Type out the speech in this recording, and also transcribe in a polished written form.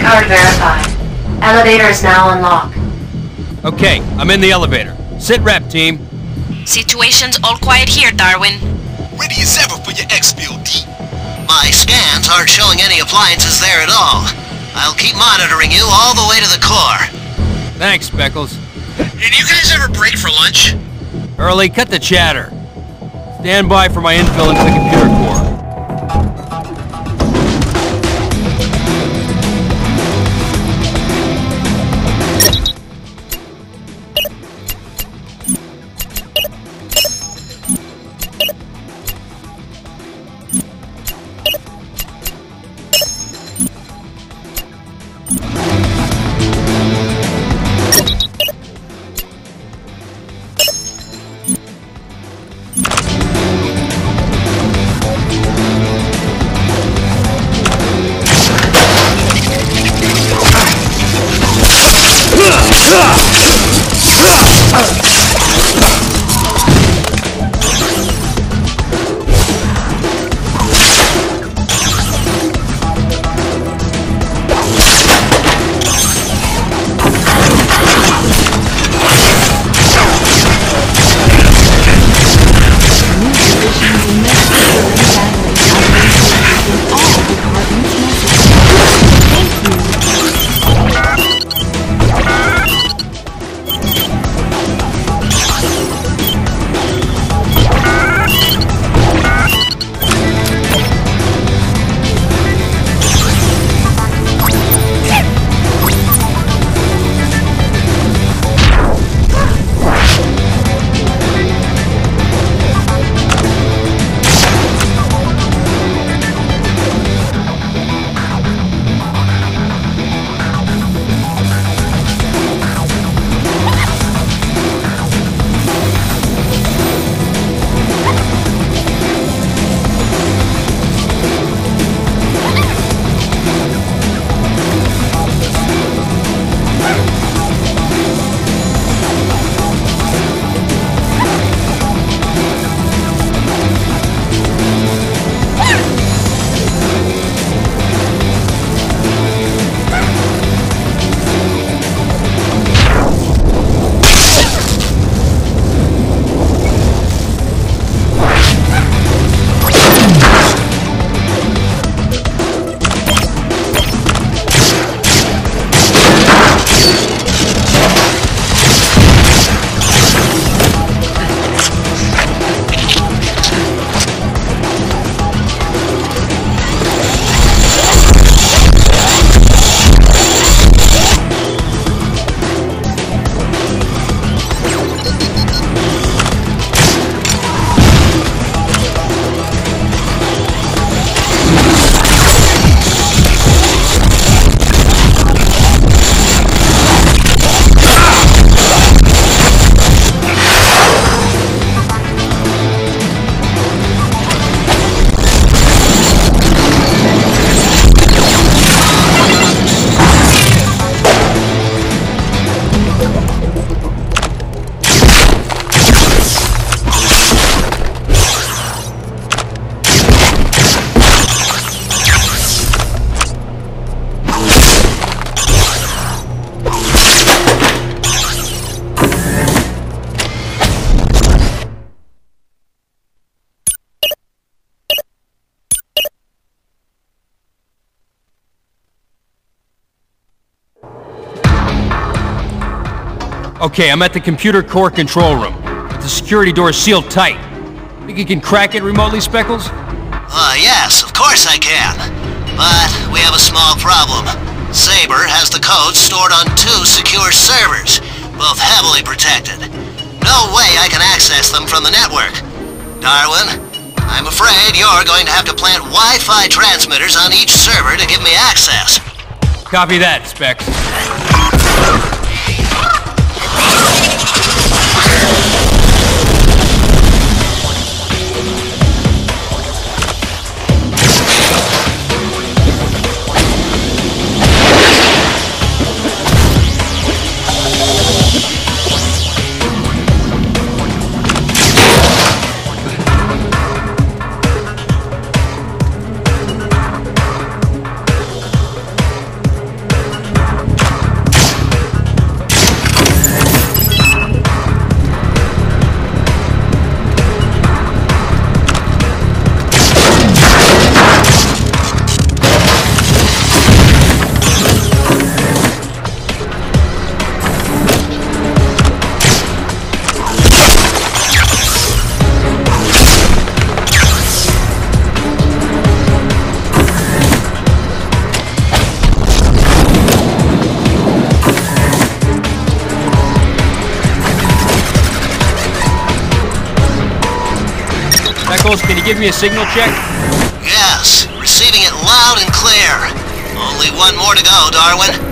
card verified. Elevator is now unlocked. Okay, I'm in the elevator. Sit rep, team. Situation's all quiet here, Darwin. Ready as ever for your exfil, D. My scans aren't showing any appliances there at all. I'll keep monitoring you all the way to the core. Thanks, Speckles. Did you guys ever break for lunch? Early, cut the chatter. Stand by for my infill into the computer core. Okay, I'm at the computer core control room. But the security door is sealed tight. Think you can crack it remotely, Speckles? Yes, of course I can. But we have a small problem. Saber has the codes stored on 2 secure servers, both heavily protected. No way I can access them from the network. Darwin, I'm afraid you're going to have to plant Wi-Fi transmitters on each server to give me access. Copy that, Specs. levels. Can you give me a signal check? Yes, receiving it loud and clear. Only one more to go, Darwin.